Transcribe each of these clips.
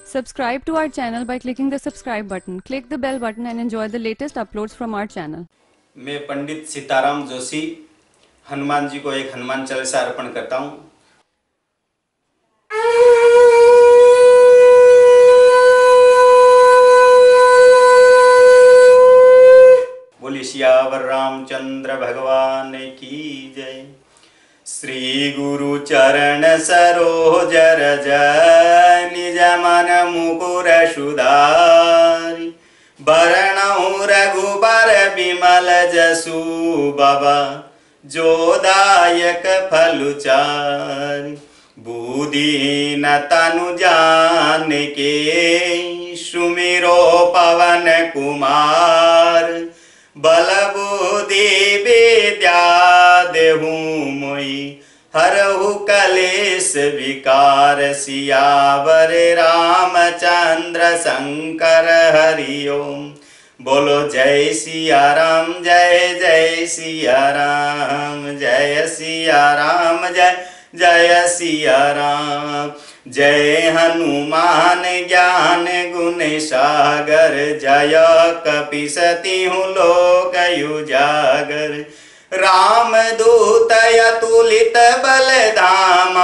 Subscribe to our channel by clicking the subscribe button. Click the bell button and enjoy the latest uploads from our channel. मैं पंडित सीताराम जोशी हनुमान जी को एक हनुमान चालीसा अर्पण करता हूँ। बोली सियावर रामचंद्र भगवान की जय। श्री गुरु चरण सरोज रज निज मन मुकुर सुधारि बरनहु रघुबर विमल जसु बाबा जोदायक फल चारि। बुद्धिहीन तनु जान के सुमिरो पवन कुमार बल बुद्धि विद्या देहु मोहि हरहु कलेश विकार। सियावर रामचंद्र शंकर हरि ओम। बोलो जय सिया राम जय जय सिया राम जय सिया राम जय जय सिया राम। जय हनुमान ज्ञान गुण सागर जय कपीसतिहु लोक उजागर। राम दूत अतुलित बल धामा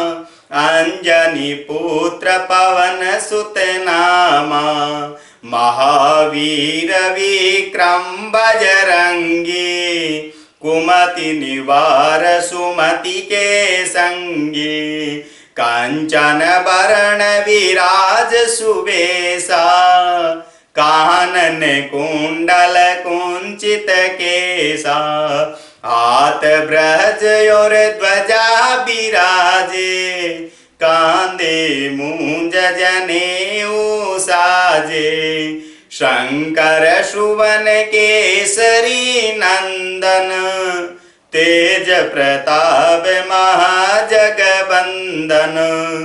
अंजनी पुत्र पवन सुत नामा। महावीर विक्रम बजरंगी कुमति निवार सुमति के संगी। कांचन वरण विराज सुबेसा कानन कुंडल कुंचित केसा। हाथ ब्रज और ध्वजा विराजे कांधे मूंज जनेऊ साजे। शंकर सुवन केसरी नंदन तेज प्रताप महाजगवंदन।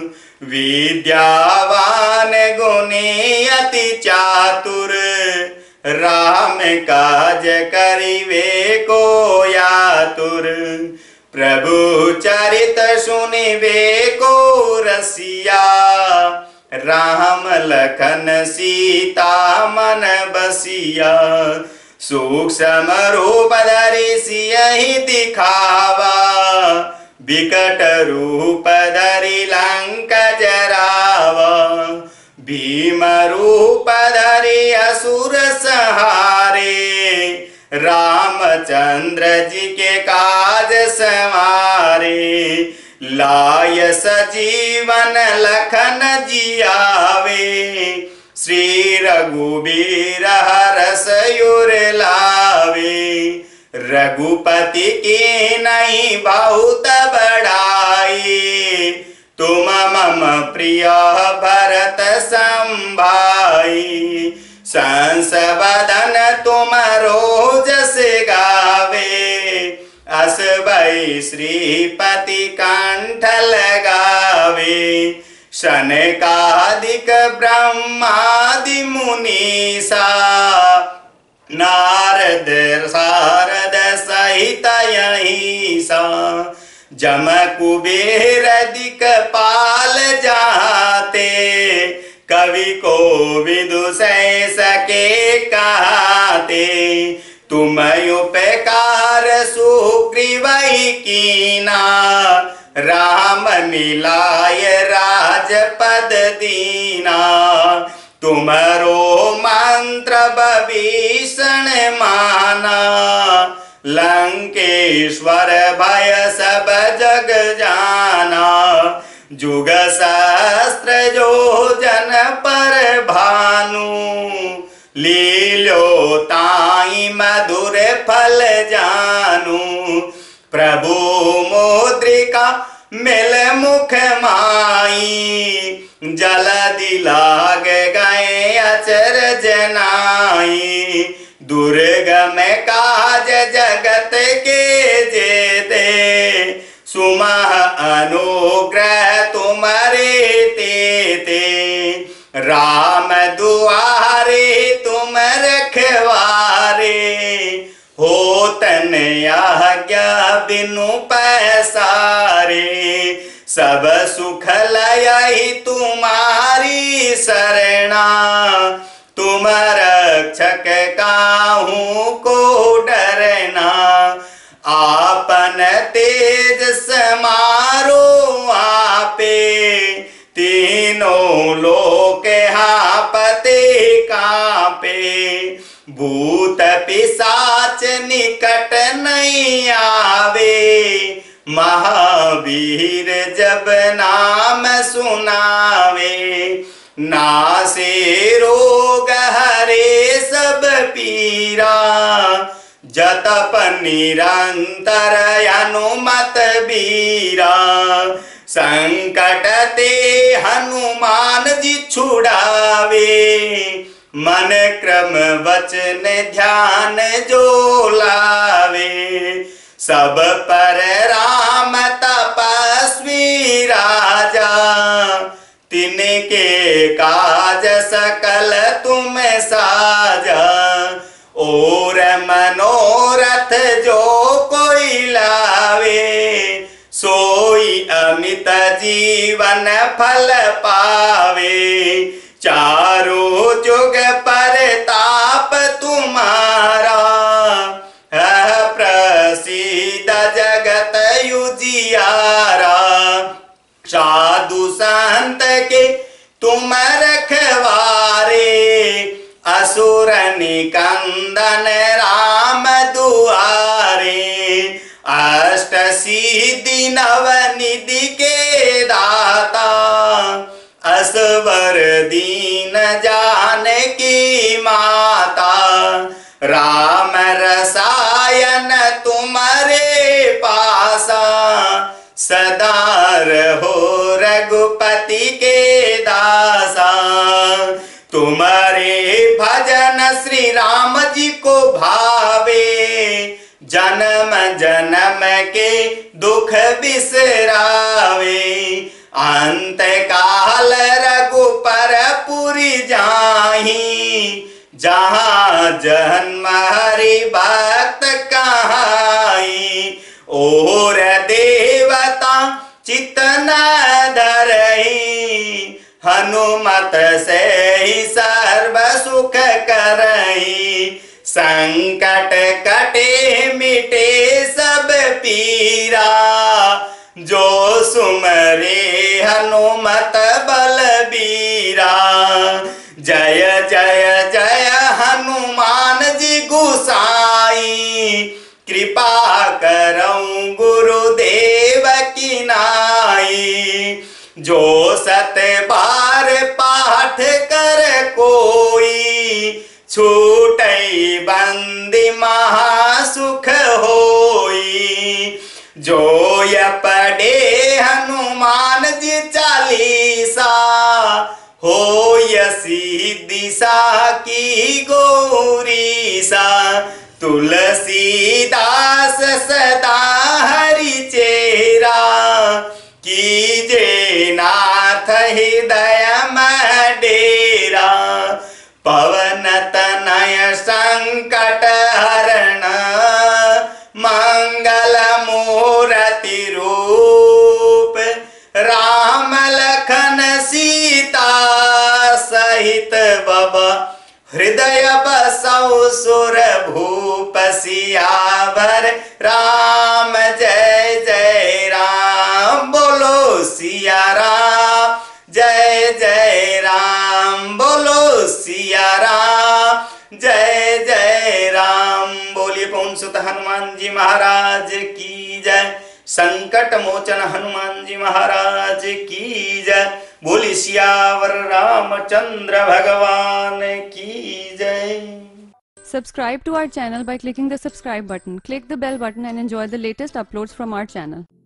विद्यावान गुणी अति चातुर राम काज करिवे को यातुर। प्रभु चरित सुनिवे को रसिया राम लखन सीता मन बसिया। सूक्ष्म रूप धरि सियहि दिखावा विकट रूप धरि लंक जरावा। भीम रूप धरि असुर संहारे रामचंद्र जी के काज संवारे। लाय सजीवन लखन जियावे श्री रघुबीर हरष उर लावे। रघुपति की नहीं बहुत बड़ाई तुम मम प्रिय भरत संभाई। संसवदन तुम रोजस गावे अस भई श्रीपति कंठ लगावे। शनकादिक ब्रह्मादि मुनीसा नारद सारद सहित अहिसा। जम कुबेर दिक्पाल जाते कवि को विदुषय सके कहते। तुम उपकार सुग्रीवहि कीना राम मिलाय राजपद दीना। तुम्हारो मंत्र विभीषण माना लंकेश्वर भय सब जग जाना। जुग सहस्त्र जो जन पर भानु लीलो ताई मधुर फल जानू। प्रभु मुद्रिका मिल मुख माई जलधि लाग गए अचरज नाई। दुर्गम काज जगत के जेते सुमह अनुग्रह तुम्हारे तेते। राम दुआरे तुम रखवारे होतन आज्ञा बिनु पैसारे। सब सुख लय तुम्हारे तुम्हारी शरणा, तुम रक्षक काहू को डरना। आपन तेज समारो आपे, तीनों लोक हापते कांपे। भूत पिशाच निकट नहीं आवे, महावीर जब नाम सुनावे। नासे रोग हरे सब पीरा, जतप निरंतर हनुमत बीरा। संकट ते हनुमान जी छुड़ावे, मन क्रम वचन ध्यान जो लावे। सब पर राम तपस्वी राजा, तिनके काज सकल तुम साजा। और मनोरथ जो कोई लावे, सोई अमित जीवन फल पावे। चारों जुग परताप तुम्हारा, है प्रसिद्ध जगत उजियारा। साधु संत के तुम रखवारे, असुर निकंदन राम दुआरे। अष्ट सिद्धि नव निधि के दाता, असवर दीन जानकी माता। राम रसायन तुम्हारे पासा, सदा रहो रघुपति के दासा। तुम्हारे भजन श्री राम जी को भावे, जन्म जन्म के दुख बिसरावे। अंत काल रघुपर पुरी जाहि, जहाँ जन्म हरि भक्त कहाई। और देवता चित्त न धरई, हनुमत से ही सर्व सुख करई। संकट कटे मिटे सब पीरा, जो सुमरे हनुमत बलबीरा। जय जय जय हनुमान जी गुसाई, कृपा करऊं गुरुदेव की नाई। जो सत बार पाठ कर कोई, छूटई बंदी महासुख होई। जो य पढ़े हनुमान जी चालीसा, हो सिद्धि सा की गौरीसा। तुलसीदास सदा हरि चेरा, कीजे नाथ हृदय में डेरा। पवन तनय संकट हरण, मंगल मूर्ति रूप। राम लखन सीता सहित बबा, हृदय बसौ सुर भूप। सियावर राम जय जय राम, बोलो सिया राम जय जय राम। बोलो सिया राम जय जय राम। बोलिए पवन सुत हनुमान जी महाराज की जय। संकट मोचन हनुमान जी महाराज की जय। बोली सियावर रामचंद्र भगवान की जय। Subscribe to our channel by clicking the subscribe button. Click the bell button and enjoy the latest uploads from our channel.